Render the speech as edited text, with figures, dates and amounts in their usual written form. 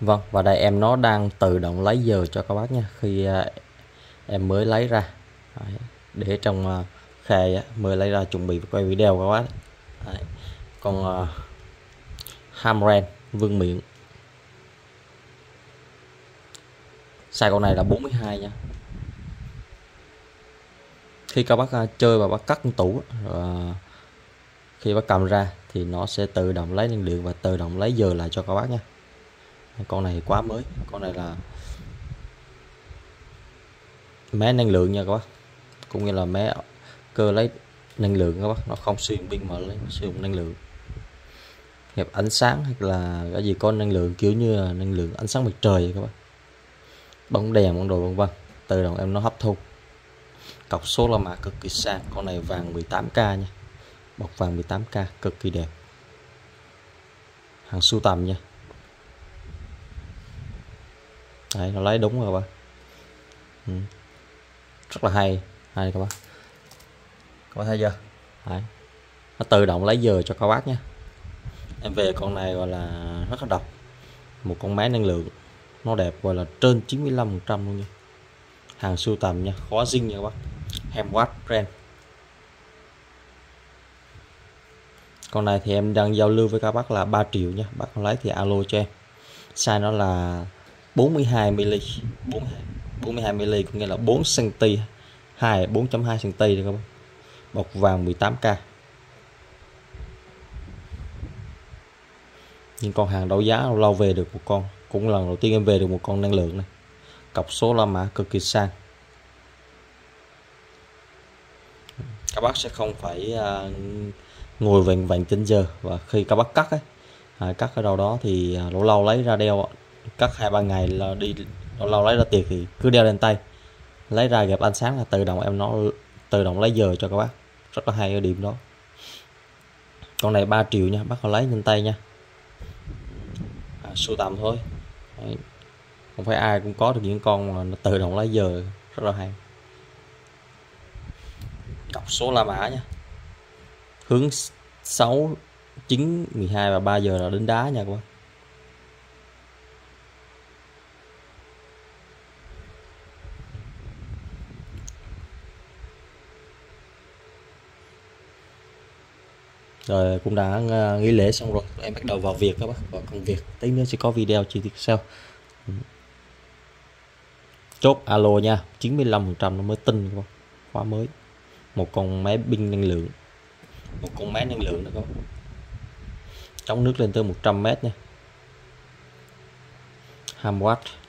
Vâng, và đây em nó đang tự động lấy giờ cho các bác nha. Khi em mới lấy ra. Đấy, để trong khay á, mới lấy ra chuẩn bị quay video các bác. Đấy, con Hamren vương miện. Size con này là 42 nha. Khi các bác chơi và bác cắt con tủ khi bác cầm ra thì nó sẽ tự động lấy năng lượng và tự động lấy giờ lại cho các bác nha. Con này quá mới, con này là mé năng lượng nha các bác, cũng như là mé cơ lấy năng lượng các bác, nó không sử dụng pin mà lấy sử dụng năng lượng nhập ánh sáng hay là cái gì có năng lượng kiểu như là năng lượng ánh sáng mặt trời các bác, bóng đèn bóng đồ vân vân, tự động em nó hấp thu. Cọc số la mã cực kỳ sang, con này vàng 18k nha, bọc vàng 18k cực kỳ đẹp, hàng sưu tầm nha. Đấy, nó lấy đúng rồi các bác. Rất là hay các bác thấy chưa. Đấy, nó tự động lấy giờ cho các bác nhé. Em về con này gọi là rất là độc, một con máy năng lượng, nó đẹp, gọi là trên 95% luôn nha, hàng sưu tầm nha, khó dinh nha các bác. Hemwatt brand. Con này thì em đang giao lưu với các bác là 3 triệu nha, bác lấy thì alo cho em. Size nó là 42mm, 42mm có nghĩa là 4cm, 4.2cm đây các bác, bọc vàng 18k. Nhưng con hàng đấu giá lâu lâu về được một con, cũng lần đầu tiên em về được một con năng lượng này. Cọc số la mã cực kỳ sang, các bác sẽ không phải ngồi vành vành trên giờ. Và khi các bác cắt ấy, cắt ở đâu đó thì lâu lâu lấy ra đeo, cắt 2-3 ngày là đi, lâu lâu lấy ra tiệc thì cứ đeo lên tay, lấy ra gặp ánh sáng là tự động em nó tự động lấy giờ cho các bác, rất là hay ở điểm đó. Con này 3 triệu nha, bác có lấy lên tay nha, sưu tầm thôi. Đấy, không phải ai cũng có được những con mà nó tự động lấy giờ, rất là hay. Cọc số la mã nha, hướng 6, 9, 12 và 3 giờ là đến đá nha các bác. Rồi cũng đã nghỉ lễ xong rồi, em bắt đầu vào việc các bác, vào công việc. Tí nữa sẽ có video chi tiết sau. Chốt alo nha, 95% nó mới tinh các bác, khóa mới. Một con máy pin năng lượng, một con máy năng lượng nữa các bác, chống nước lên tới 100m nha. 20W.